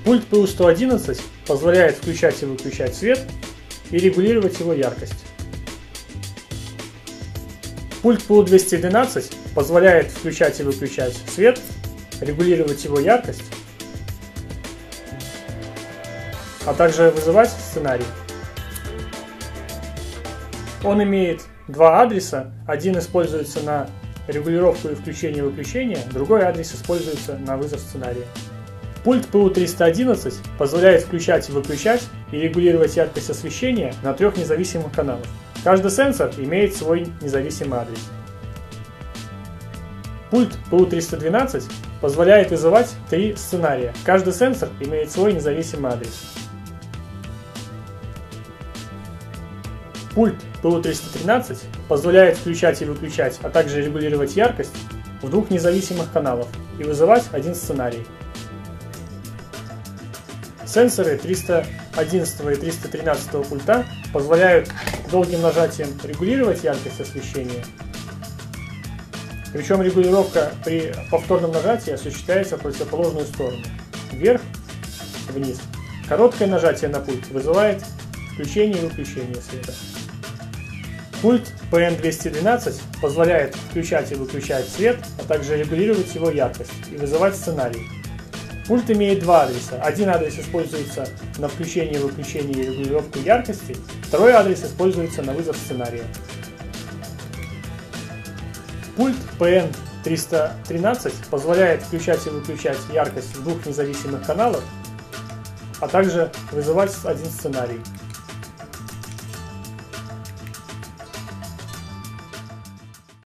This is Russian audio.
Пульт PU111 позволяет включать и выключать свет и регулировать его яркость. Пульт PU212 позволяет включать и выключать свет, регулировать его яркость, а также вызывать сценарий. Он имеет два адреса. Один используется на регулировку и включение и выключение, другой адрес используется на вызов сценария. Пульт PU311 позволяет включать и выключать и регулировать яркость освещения на 3 независимых каналах. Каждый сенсор имеет свой независимый адрес. Пульт PU312 позволяет вызывать 3 сценария. Каждый сенсор имеет свой независимый адрес. Пульт PU313 позволяет включать и выключать, а также регулировать яркость в 2 независимых каналах и вызывать 1 сценарий. Сенсоры 311 и 313 пульта позволяют долгим нажатием регулировать яркость освещения, причем регулировка при повторном нажатии осуществляется в противоположную сторону, вверх, вниз. Короткое нажатие на пульт вызывает включение и выключение света. Пульт PN212 позволяет включать и выключать свет, а также регулировать его яркость и вызывать сценарий. Пульт имеет два адреса. Один адрес используется на включение и выключение и регулировку яркости, второй адрес используется на вызов сценария. Пульт PN313 позволяет включать и выключать яркость в 2 независимых каналах, а также вызывать 1 сценарий.